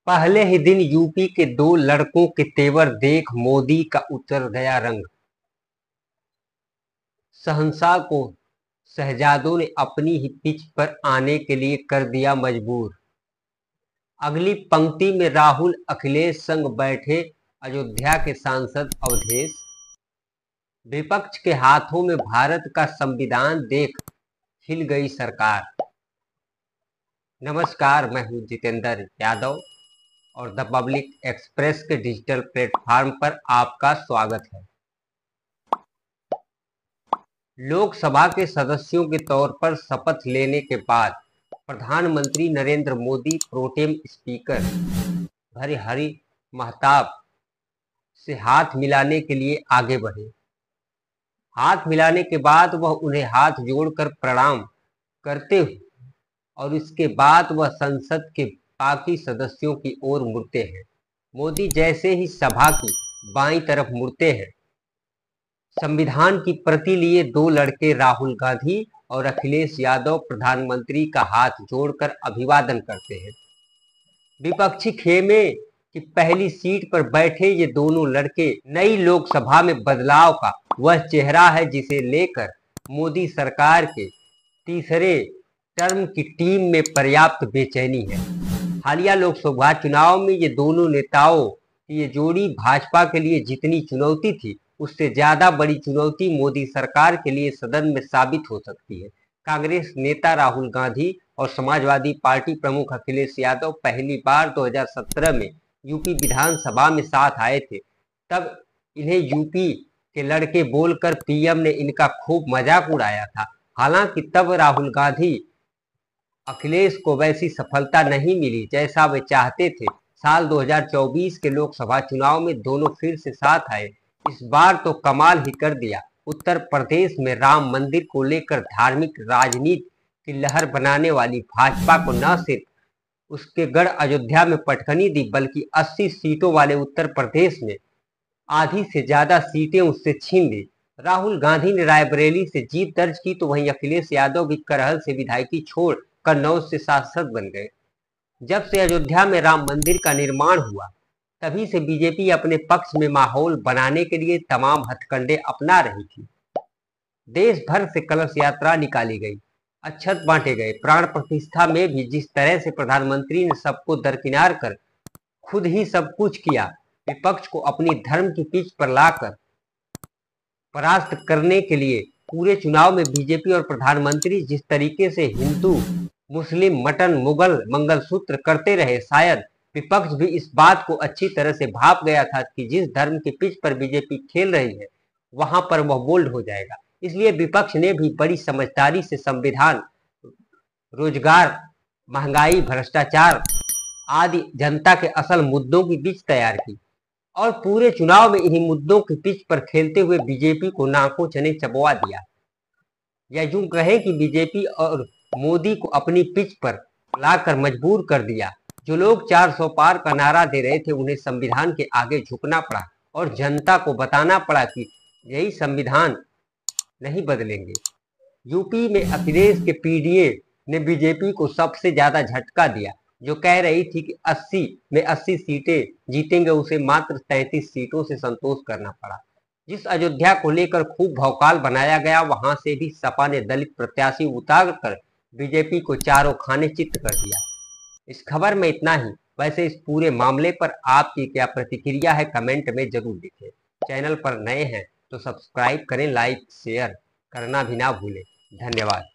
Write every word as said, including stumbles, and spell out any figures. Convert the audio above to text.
पहले ही दिन यूपी के दो लड़कों के तेवर देख मोदी का उतर गया रंग। शहंशाह को शहजादों ने अपनी ही पिच पर आने के लिए कर दिया मजबूर। अगली पंक्ति में राहुल अखिलेश संग बैठे अयोध्या के सांसद अवधेश। विपक्ष के हाथों में भारत का संविधान देख हिल गई सरकार। नमस्कार, मैं हूं जितेंद्र यादव और द पब्लिक एक्सप्रेस के डिजिटल प्लेटफॉर्म पर आपका स्वागत है। लोकसभा के सदस्यों के तौर पर शपथ लेने के बाद प्रधानमंत्री नरेंद्र मोदी प्रोटेम स्पीकर भर्तृहरि महताब से हाथ मिलाने के लिए आगे बढ़े। हाथ मिलाने के बाद वह उन्हें हाथ जोड़कर प्रणाम करते हुए और इसके बाद वह संसद के बाकी सदस्यों की ओर मुड़ते हैं। मोदी जैसे ही सभा की बाईं तरफ मुड़ते हैं, संविधान की प्रति लिए दो लड़के राहुल गांधी और अखिलेश यादव प्रधानमंत्री का हाथ जोड़कर अभिवादन करते हैं। विपक्षी खेमे की पहली सीट पर बैठे ये दोनों लड़के नई लोकसभा में बदलाव का वह चेहरा है जिसे लेकर मोदी सरकार के तीसरे टर्म की टीम में पर्याप्त बेचैनी है। हालिया लोकसभा चुनाव में ये दोनों नेताओं की ये जोड़ी भाजपा के लिए जितनी चुनौती थी, उससे ज्यादा बड़ी चुनौती मोदी सरकार के लिए सदन में साबित हो सकती है। कांग्रेस नेता राहुल गांधी और समाजवादी पार्टी प्रमुख अखिलेश यादव पहली बार दो हज़ार सत्रह में यूपी विधानसभा में साथ आए थे। तब इन्हें यूपी के लड़के बोलकर पीएम ने इनका खूब मजाक उड़ाया था। हालांकि तब राहुल गांधी अखिलेश को वैसी सफलता नहीं मिली जैसा वे चाहते थे। साल दो हज़ार चौबीस के लोकसभा चुनाव में दोनों फिर से साथ आए। इस बार तो कमाल ही कर दिया। उत्तर प्रदेश में राम मंदिर को लेकर धार्मिक राजनीति की लहर बनाने वाली भाजपा को न सिर्फ उसके गढ़ अयोध्या में पटखनी दी, बल्कि अस्सी सीटों वाले उत्तर प्रदेश में आधी से ज्यादा सीटें उससे छीन ली। राहुल गांधी ने रायबरेली से जीत दर्ज की, तो वहीं अखिलेश यादव भी करहल से विधायकी छोड़ कन्नौज से सांसद बन गए। जब से अयोध्या में राम मंदिर का निर्माण हुआ, तभी से बीजेपी अपने पक्ष में माहौल बनाने के लिए तमाम हथकंडे अपना रही थी। देश भर से कलश यात्रा निकाली गई, अक्षत बांटे गए। प्राण प्रतिष्ठा में भी जिस तरह से प्रधानमंत्री ने सबको दरकिनार कर खुद ही सब कुछ किया, विपक्ष को अपनी धर्म की पिच पर लाकर परास्त करने के लिए पूरे चुनाव में बीजेपी और प्रधानमंत्री जिस तरीके से हिंदू मुस्लिम मटन मुगल मंगलसूत्र करते रहे, शायद विपक्ष भी इस बात को अच्छी तरह से भाप गया था कि जिस धर्म की पिच पर बीजेपी खेल रही है, वहां पर वह बोल्ड हो जाएगा। इसलिए विपक्ष ने भी बड़ी समझदारी से संविधान, रोजगार, महंगाई, भ्रष्टाचार आदि जनता के असल मुद्दों की पिच तैयार की और पूरे चुनाव में इन्हीं मुद्दों की पिच पर खेलते हुए बीजेपी को नाकों चने चबवा दिया। या यूं कहें कि बीजेपी और मोदी को अपनी पिच पर लाकर मजबूर कर दिया। जो लोग चार सौ पार का नारा दे रहे थे, उन्हें संविधान के आगे झुकना पड़ा और जनता को बताना पड़ा कि यही संविधान नहीं बदलेंगे। यूपी में अखिलेश के पीडीए ने बीजेपी को सबसे ज्यादा झटका दिया। जो कह रही थी कि अस्सी में अस्सी सीटें जीतेंगे, उसे मात्र तैंतीस सीटों से संतोष करना पड़ा। जिस अयोध्या को लेकर खूब भौकाल बनाया गया, वहां से भी सपा ने दलित प्रत्याशी उतार कर बीजेपी को चारों खाने चित्त कर दिया। इस खबर में इतना ही। वैसे इस पूरे मामले पर आपकी क्या प्रतिक्रिया है, कमेंट में जरूर लिखें। चैनल पर नए हैं तो सब्सक्राइब करें, लाइक शेयर करना भी ना भूलें। धन्यवाद।